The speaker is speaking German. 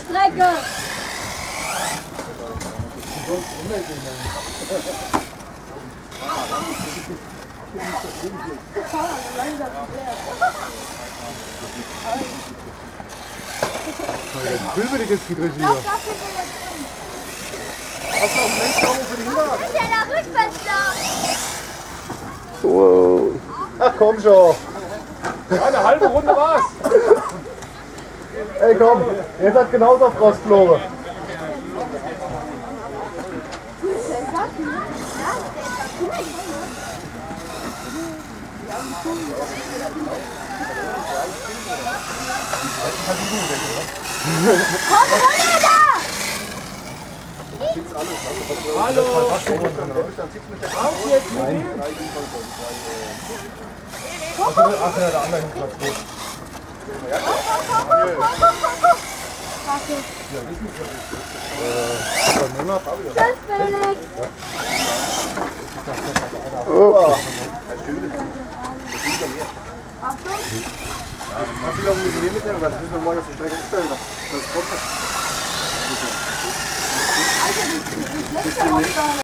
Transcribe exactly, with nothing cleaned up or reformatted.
Strecke! Will wir dich jetzt gedreht hier? Hast du auch einen Mensch für die Hinterrad? Ist ja der Rückfenster! Wow. Ach komm schon! Ja, eine halbe Runde war's! Ey komm, jetzt hat genauso auf Frostflore. Hallo! Auf jetzt mit ihm! Ach ja, der andere Platz gut. Tschüss, Felix! Oh. Achtung! Wie lange müssen wir mitnehmen? Das müssen wir morgen auf die Strecke stellen. Das kommt. Alter, die letzte Aufgabe.